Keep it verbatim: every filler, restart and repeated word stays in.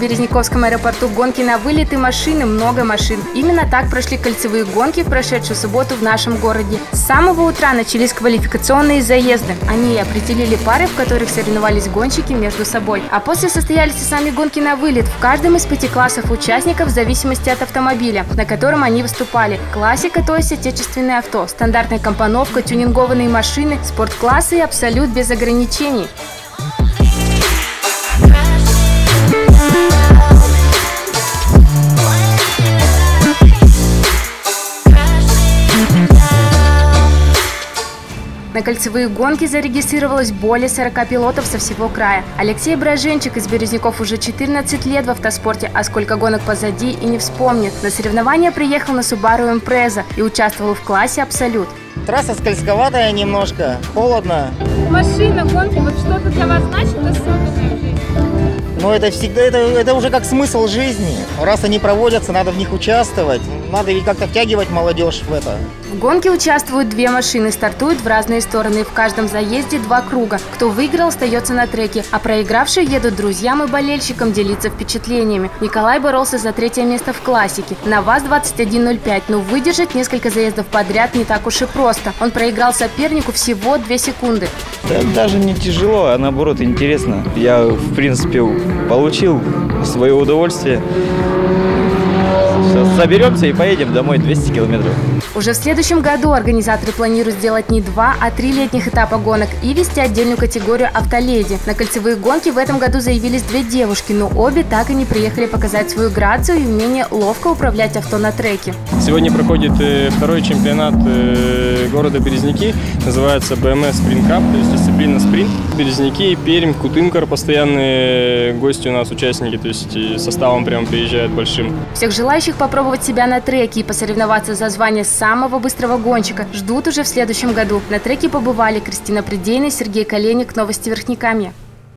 Березниковском аэропорту гонки на вылет и машины, много машин. Именно так прошли кольцевые гонки в прошедшую субботу в нашем городе. С самого утра начались квалификационные заезды. Они определили пары, в которых соревновались гонщики между собой. А после состоялись и сами гонки на вылет в каждом из пяти классов участников в зависимости от автомобиля, на котором они выступали. Классика, то есть отечественное авто, стандартная компоновка, тюнингованные машины, спорт-классы и абсолют без ограничений. На кольцевые гонки зарегистрировалось более сорока пилотов со всего края. Алексей Броженчик из Березников уже четырнадцать лет в автоспорте, а сколько гонок позади и не вспомнит. На соревнования приехал на Subaru Impreza и участвовал в классе «Абсолют». Трасса скользковатая немножко, холодно. Машина, гонки, вот что-то для вас значит особенное в жизни? Но это всегда, это, это уже как смысл жизни. Раз они проводятся, надо в них участвовать. Надо ведь как-то втягивать молодежь в это. В гонке участвуют две машины, стартуют в разные стороны. В каждом заезде два круга. Кто выиграл, остается на треке, а проигравшие едут друзьям и болельщикам делиться впечатлениями. Николай боролся за третье место в классике на ВАЗ двадцать один ноль пять, но выдержать несколько заездов подряд не так уж и просто. Он проиграл сопернику всего две секунды. Да, даже не тяжело, а наоборот интересно. Я, в принципе, получил свое удовольствие. Сейчас соберемся и поедем домой двести километров. Уже в следующем году организаторы планируют сделать не два, а три летних этапа гонок и вести отдельную категорию «Автоледи». На кольцевые гонки в этом году заявились две девушки, но обе так и не приехали показать свою грацию и умение ловко управлять авто на треке. Сегодня проходит второй чемпионат города Березники, называется бэ эм эс Sprint Cup, то есть дисциплина спринт. Березники, Пермь, Кутынкар, постоянные гости у нас, участники, то есть составом прям приезжают большим. Всех желающих попробовать себя на треке и посоревноваться за звание самого быстрого гонщика ждут уже в следующем году. На треке побывали Кристина Придейна, Сергей Коленник, Новости Верхнекамья.